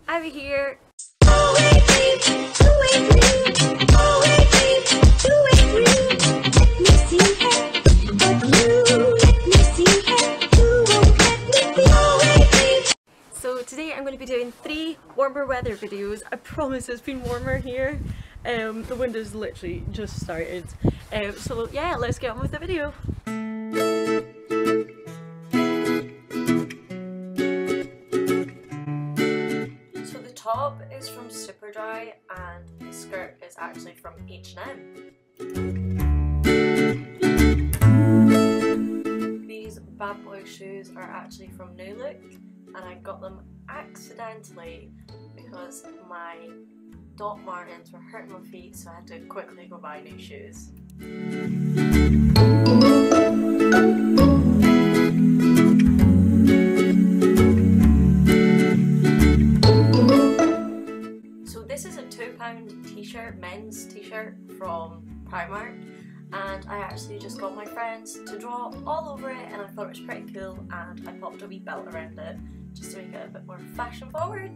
I'm here. So today I'm going to be doing 3 warmer weather videos. I promise it's been warmer here. The window's literally just started. So yeah, let's get on with the video. So the top is from Superdry and the skirt is actually from H&M. These bad boy shoes are actually from New Look, and I got them accidentally because my Doc Martens were hurting my feet, so I had to quickly go buy new shoes. So this is a £2 t-shirt, men's t-shirt from Primark, and I actually just got my friends to draw all over it, and I thought it was pretty cool, and I popped a wee belt around it just to make it a bit more fashion forward.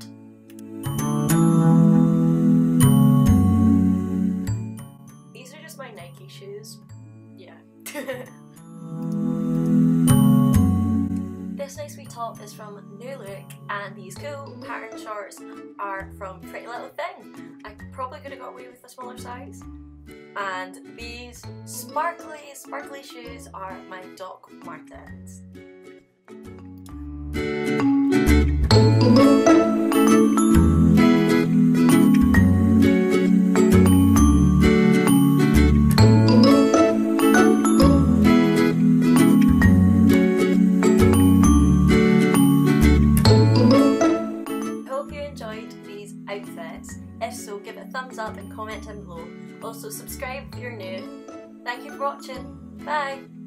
These are just my Nike shoes. Yeah. This nice wee top is from New Look, and these cool pattern shorts are from Pretty Little Thing. I probably could have got away with a smaller size. And these sparkly shoes are my Doc Martens. Hope you enjoyed these outfits. If so, give it a thumbs up and comment down below. Also subscribe if you're new. Thank you for watching. Bye!